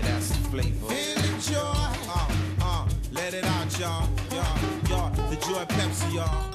that's the flavor. Feeling joy. Let it out, y'all. The Joy Pepsi, y'all.